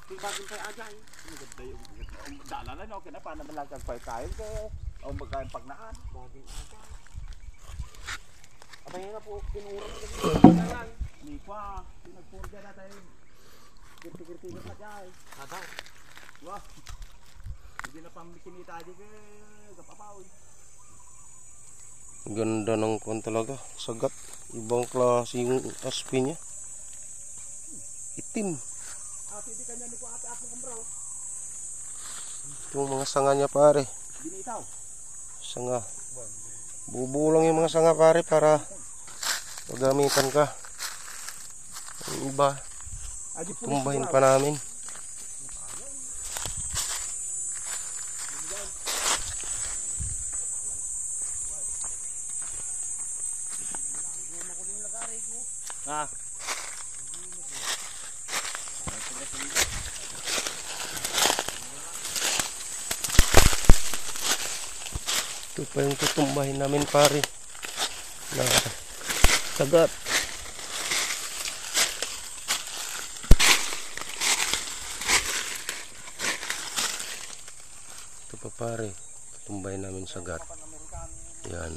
Bagong tayo agay. Maganda yung dala na, okay na, paano naman lang kagpay-kain kaya o magkain pagnaan. Bagong agay. Abay nga po, pinurang mo lang. Hindi pa, pinagpurga na tayo. Kirti-kirti na dyan. Nadaw. Wah, hindi na pang kinita di kaya kapapaw. Ganda ng kwan talaga, sagat. Ibang klase yung aspi niya. Itim. Hindi kanya ni ko ate-ate ng bro. Yung mga sanga niya pare. Binitaw. Sanga. Bubuo lang yung mga sanga pare para magamitan ka. Ang iba, tumbahin pa namin. Ah. Ito pa yung tutumbahin namin pare. Na sagat. Ito pa pare, tutumbahin namin sagat. Yan.